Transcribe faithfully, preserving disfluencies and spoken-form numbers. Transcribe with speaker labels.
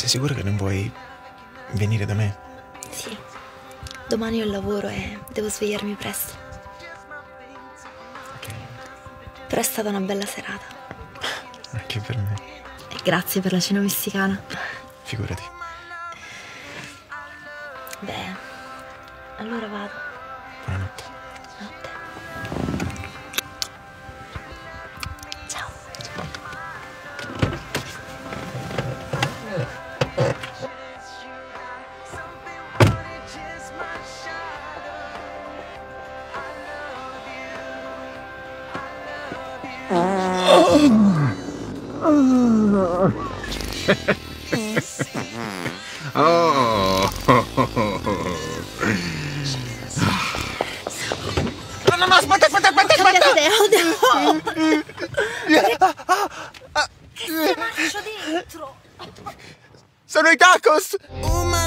Speaker 1: sei sicura che non vuoi venire da me?
Speaker 2: Sì, domani ho il lavoro e devo svegliarmi presto.
Speaker 1: Ok.
Speaker 2: Però è stata una bella serata.
Speaker 1: Anche per me.
Speaker 2: E grazie per la cena messicana.
Speaker 1: Figurati.
Speaker 2: Beh, allora vado.
Speaker 1: Buonanotte.
Speaker 2: Notte. Ciao.
Speaker 1: Oh. No, no, no, aspetta, aspetta, aspetta, aspetta! Che se marcio dentro? Sono i tacos!